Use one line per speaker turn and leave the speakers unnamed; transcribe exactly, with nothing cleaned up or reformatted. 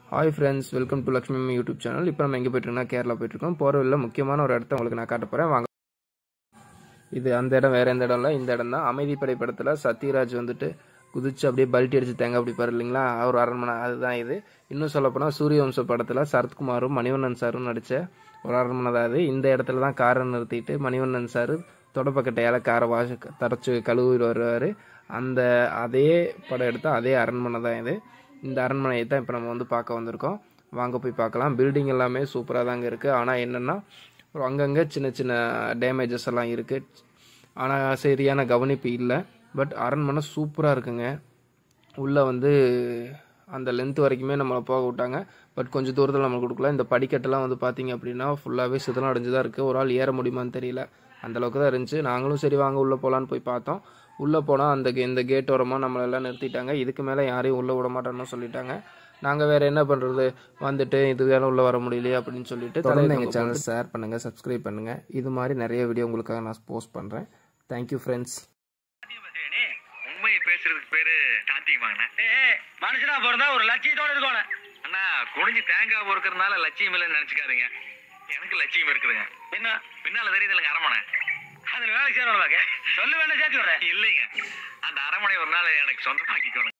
Hi friends, welcome to Lakshmi YouTube channel. இப்போ நம்ம எங்கே போயிட்டுருக்கோம்னா கேரளா போயிட்டுருக்கோம். போகிற வழியில் முக்கியமான ஒரு இடத்த உங்களுக்கு நான் காட்ட போகிறேன், வாங்க. இது அந்த இடம் வேறு எந்த இடம் இல்லை, இந்த இடம் தான். அமைதிப்படை படத்தில் சத்யராஜ் வந்துட்டு குதிச்சு அப்படியே பல்ட்டி அடிச்சு தேங்க அப்படி பாரு இல்லைங்களா, அவர் அரண்மனை அதுதான் இது. இன்னும் சொல்லப்போனால் சூரியவம்ச படத்தில் சரத்குமாரும் மணிவண்ணன் சாரும் நடித்த ஒரு அரண்மனை தான் இது. இந்த இடத்துல தான் காரை நிறுத்திட்டு மணிவண்ணன் சார் தொடப்பக்கட்டையால் காரை வாஷ தரைச்சி கழுவி வருவார். அந்த அதே படம் எடுத்தால் அதே அரண்மனை தான் இது. இந்த அரண்மனையை தான் இப்போ நம்ம வந்து பார்க்க வந்திருக்கோம், வாங்க போய் பார்க்கலாம். பில்டிங் எல்லாமே சூப்பராக தாங்க இருக்குது. ஆனால் என்னென்னா அங்கங்கே சின்ன சின்ன டேமேஜஸ் எல்லாம் இருக்குது, ஆனால் சரியான கவனிப்பு இல்லை. பட் அரண்மனை சூப்பராக இருக்குங்க. உள்ளே வந்து அந்த லென்த் வரைக்குமே நம்மளை போக விட்டாங்க, பட் கொஞ்சம் தூரத்தில் நம்மளுக்கு கொடுக்கல. இந்த படிக்கட்டெல்லாம் வந்து பார்த்திங்க அப்படின்னா ஃபுல்லாகவே சிதலம் அடைஞ்சு தான் இருக்குது. ஒரு ஆள் ஏற முடியுமான்னு தெரியல, அந்தளவுக்கு தான் இருந்துச்சு. நாங்களும் சரி வாங்க உள்ளே போகலான்னு போய் பார்த்தோம். உள்ளே போனால் அந்த இந்த கேட் ஓரமாக நம்மளெல்லாம் நிறுத்திட்டாங்க. இதுக்கு மேலே யாரையும் உள்ளே விட மாட்டோன்னு சொல்லிட்டாங்க. நாங்கள் வேறு என்ன பண்ணுறது, வந்துட்டு இது வேலை உள்ளே வர முடியலையே அப்படின்னு சொல்லிட்டு தொடர்ந்து எங்கள் சேனல் ஷேர் பண்ணுங்கள், சப்ஸ்கிரைப் பண்ணுங்கள். இது மாதிரி நிறைய வீடியோ உங்களுக்காக நான் போஸ்ட் பண்ணுறேன். Thank you friends.
உண்மையை பேசுறதுக்கு பேரு ஸ்டார்டிங் வாங்கினேன். மனுஷனா பிறந்தா ஒரு லட்சியத்தோட இருக்கணும் அண்ணா. குடிஞ்சு தேங்காய் பொறுக்கிறதுனால லட்சியம் இல்லைன்னு நினைச்சுக்காதீங்க, எனக்கு லட்சியம் இருக்குதுங்க. என்ன பின்னால தெரியுது இல்லைங்க அரமனை, அதுல வேலை சேரணும் சொல்லு வேண்டாம் சேர்த்து விடுறேன் இல்லைங்க. அந்த அரமனை ஒரு நாள் எனக்கு சொந்தமாக்கிக்கணும்.